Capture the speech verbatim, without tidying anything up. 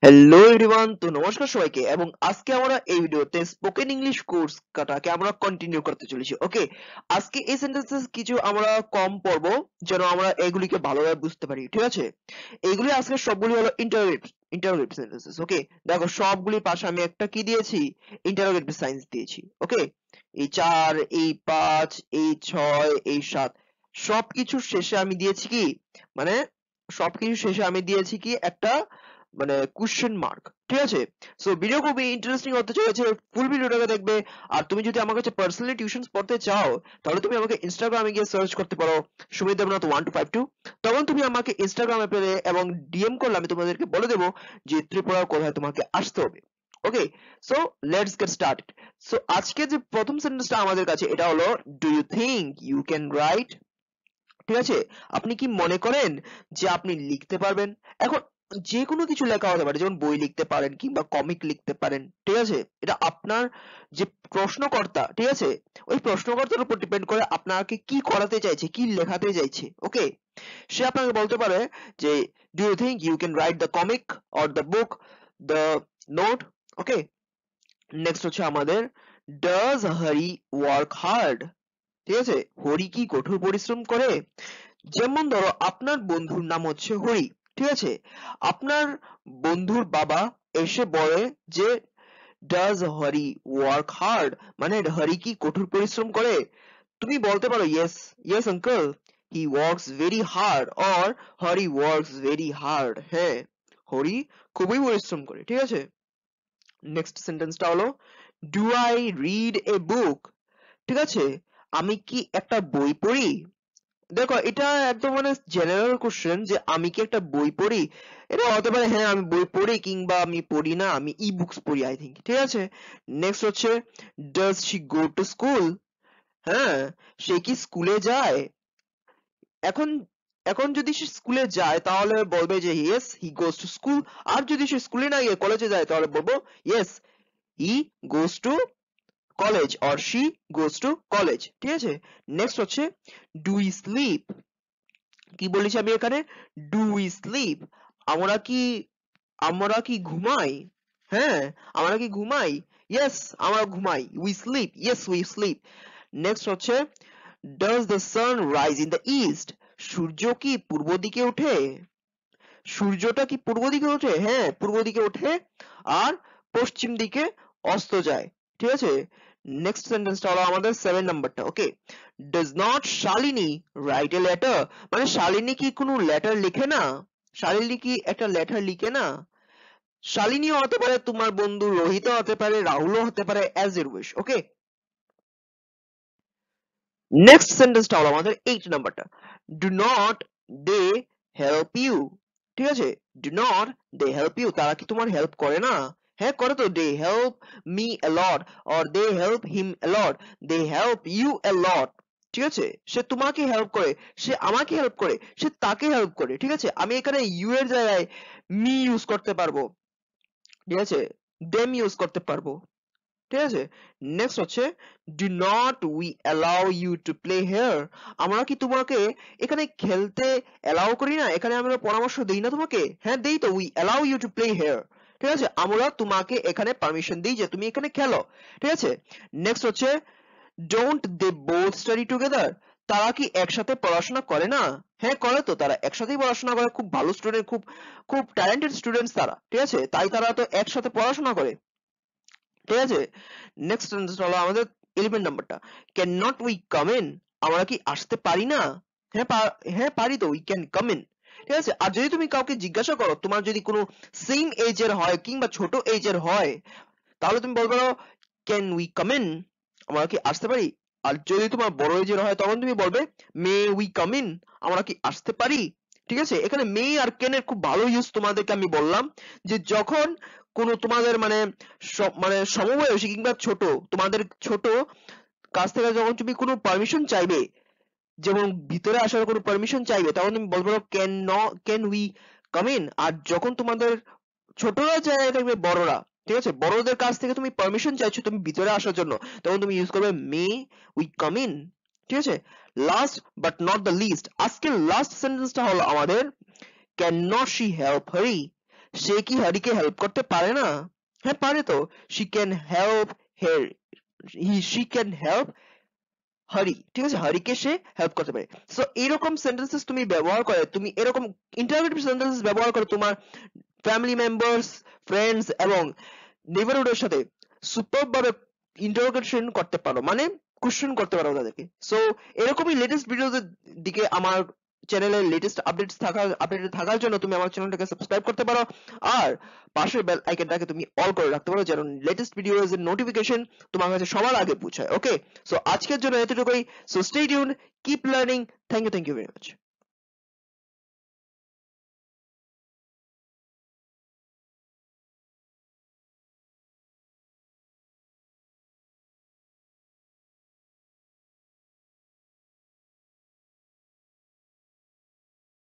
Hello everyone, তো নমস্কার সবাইকে। এবং আজকে আমরা এই ভিডিওতে স্পোকেন ইংলিশ কোর্স কাটাকে আমরা কন্টিনিউ করতে চলেছি। ওকে, আজকে এই সেন্টেন্সেস কিছু আমরা কম পড়বো যেন আমরা এগুলিকে ভালোভাবে বুঝতে পারি, ঠিক আছে? এইগুলি আজকে সবগুলি হলো ইন্টারোগেটিভ ইন্টারোগেটিভ সেন্টেন্সেস। ওকে, দেখো সবগুলির পাশে আমি একটা কি দিয়েছি, ইন্টারোগেটিভ সাইন্স দিয়েছি। ওকে, এই চার, এই পাঁচ, এই ছয়, এই সাত, সবকিছুর শেষে আমি দিয়েছি কি, মানে সবকিছু শেষে আমি দিয়েছি কি একটা মানে কোশ্চেন মার্ক, ঠিক আছে? সো ভিডিও খুবই ইন্টারেস্টিং হতে চলেছে, ফুল ভিডিওটাকে দেখবে। আর তুমি যদি আমার কাছে পার্সোনালি টিউশনস পড়তে চাও, তাহলে তুমি আমাকে ইনস্টাগ্রামে গিয়ে সার্চ করতে পারো Sumit Debnath one two five two. তখন তুমি আমাকে ইনস্টাগ্রামে পেলে এবং ডিএম করলে আমি তোমাদেরকে বলে দেবো যে ত্রিপুরার কোথায় তোমাকে আসতে হবে। Okay, so let's get started. So আজকে যে প্রথম সেন্টেন্সটা আমাদের কাছে, এটা হলো do you think you can write? ঠিক আছে, আপনি কি মনে করেন যে আপনি লিখতে পারবেন? এখন যে কোনো কিছু লেখা হতে পারে, যেমন বই লিখতে পারেন কিংবা কমিক লিখতে পারেন, ঠিক আছে? এটা আপনার যে প্রশ্নকর্তা, ঠিক আছে, ওই প্রশ্নকর্তার উপর ডিপেন্ড করে আপনাকে কি করাতে চাইছে, কি লেখাতে চাইছে। ওকে, সে আপনাকে বলতে পারে যে do you think you can write the comic or the book, the note. Okay, next হচ্ছে আমাদের ডাজ হরি ওয়ার্ক হার্ড? ঠিক আছে, হরি কি কঠোর পরিশ্রম করে? যেমন ধরো আপনার বন্ধুর নাম হচ্ছে হরি, ঠিক আছে? আপনার বন্ধুর বাবা এসে বলে যে ডাজ হরি ওয়ার্ক হার্ড, মানে হরি কি কঠোর পরিশ্রম করে? তুমি বলতে পারো yes, yes uncle, he works very hard, or Hari works very hard. হ্যাঁ, হরি খুবই পরিশ্রম করে, ঠিক আছে? নেক্সট সেন্টেন্সটা হলো do I read a book? ঠিক আছে, আমি কি একটা বই পড়ি? দেখো এটা একদম মানে জেনারেল কোশ্চেন যে আমি কি একটা বই পড়ি। এটা হতে পারে হ্যাঁ আমি বই পড়ি কিংবা আমি পড়ি না, আমি ই বুকস পড়ি আই থিঙ্ক, ঠিক আছে? নেক্সট হচ্ছে does she go to school? হ্যাঁ, সে কি স্কুলে যায়? এখন এখন যদি সে স্কুলে যায় তাহলে বলবে যে yes he goes to school. আর যদি সে স্কুলে না গিয়ে কলেজে যায় তাহলে বলবো yes he goes to college or she goes to college, ঠিক আছে? নেক্সট হচ্ছে ডু ই স্লিপ? কি বলেছি আমি এখানে, ডু উই স্লিপ? আমরা কি আমরা কি ঘুমাই? হ্যাঁ, আমরা কি ঘুমাই? ইয়েস, আমরা ঘুমাই। We sleep, yes we sleep. Next হচ্ছে does the sun rise in the east? সূর্য কি পূর্ব দিকে ওঠে? সূর্যটা কি পূর্ব দিকে ওঠে? হ্যাঁ, পূর্ব দিকে ওঠে আর পশ্চিম দিকে অস্ত যায়, ঠিক আছে? নেক্সট সেন্টেন্সটা হলো আমাদের সেভেন নাম্বারটা। Okay, does not Shalini write a letter? মানে শালিনী কি কোনো লেটার লিখে না? শালিনী কি একটা লেটার লিখে না? শালিনীও হতে পারে, তোমার বন্ধু রোহিতও হতে পারে, রাহুলও হতে পারে, as your wish. Okay, next সেন্টেন্সটা হলো আমাদের এইট নাম্বারটা। Do not they help you? ঠিক আছে, do not they help you? তারা কি তোমার হেল্প করে না? হ্যাঁ করে তো, they help me a lot or they help him a lot, they help you a lot. ঠিক আছে, সে তোমাকে হেল্প করে, সে আমাকে হেল্প করে, সে তাকে হেল্প করে, ঠিক আছে? আমি এখানে ইউ এর জায়গায় মি ইউজ করতে পারবো, ঠিক আছে, দেম ইউজ করতে পারবো, ঠিক আছে? নেক্সট হচ্ছে do not we allow you to play here? আমরা কি তোমাকে এখানে খেলতে অ্যালাউ করি না? এখানে আমরা পরামর্শ দেই না তোমাকে? হ্যাঁ দেই তো, we allow you to play here, ঠিক আছে? আমরা তোমাকে এখানে পারমিশন দিই যে তুমি এখানে খেলো, ঠিক আছে? নেক্সট হচ্ছে don't they both study together? তারা কি একসাথে পড়াশোনা করে না? হ্যাঁ করে তো, তারা একসাথেই পড়াশোনা করে, খুব ভালো স্টুডেন্ট, খুব খুব ট্যালেন্টেড স্টুডেন্টস তারা, ঠিক আছে? তাই তারা তো একসাথে পড়াশোনা করে, ঠিক আছে? নেক্সট সেন্টেন্স হলো আমাদের ইলেভেন নাম্বারটা। Can not we come in? আমরা কি আসতে পারি না? হ্যাঁ পা- হ্যাঁ পারি তো, উই ক্যান কাম ইন, ঠিক আছে? আর যদি তুমি কাউকে জিজ্ঞাসা করো, তোমার যদি কোনো সেম এজের হয় কিংবা ছোট এজের হয়, তাহলে তুমি বলবে ক্যান উই কাম ইন? আমরা কি আসতে পারি? আর যদি তোমার বড় এজের হয় তখন তুমি বলবে মে উই কাম ইন? আমরা কি আসতে পারি? ঠিক আছে, এখানে মে আর ক্যান এর খুব ভালো ইউজ তোমাদেরকে আমি বললাম, যে যখন কোন তোমাদের মানে স- মানে সমবয়সী কিংবা ছোট, তোমাদের ছোট কাছ থেকে যখন তুমি কোনো পারমিশন চাইবে, যেমন ভিতরে আসার কোনো পারমিশন চাইবে, তখন তুমি বলবে ক্যান ন ক্যান উই কাম ইন। আর যখন তোমাদের ছোটরা চায় থাকবে বড়রা, ঠিক আছে, বড়দের কাছ থেকে তুমি পারমিশন চাইছো তুমি ভিতরে আসার জন্য, তখন তুমি ইউজ করবে মে উই কাম ইন, ঠিক আছে? Last but not the least, আজকের লাস্ট সেন্টেন্সটা হলো আমাদের can not she help Harry? সে কি হ্যারিকে হেল্প করতে পারে না? হ্যাঁ পারে তো। she can help her he she can help Hari, ঠিক আছে, হরিকে সে হেল্প করতে পারে। সো এরকম সেন্টেন্সেস তুমি ব্যবহার করে, তুমি এরকম ইন্টারোগেটিভ সেন্টেন্সেস ব্যবহার করে তোমার ফ্যামিলি মেম্বার্স, ফ্রেন্ডস এবং নেইবারহুডের সাথে সুপার ভাবে ইন্টারোগেশন করতে পারো, মানে কোশ্চেন করতে পারো তাদেরকে। সো এরকমই লেটেস্ট ভিডিওদের দিকে আমার চ্যানেলের লেটেস্ট আপডেটস থাকার আপডেটেড থাকার জন্য তুমি আমার চ্যানেলটাকে সাবস্ক্রাইব করতে পারো, আর পাশের বেল আইকনটাকে তুমি অল করে রাখতে পারো, যেন লেটেস্ট ভিডিওস এর নোটিফিকেশন তোমার কাছে সবার আগে পৌঁছায়। ওকে, সো আজকের জন্য এতটুকুই। So stay tuned, keep learning. Thank you thank you very much.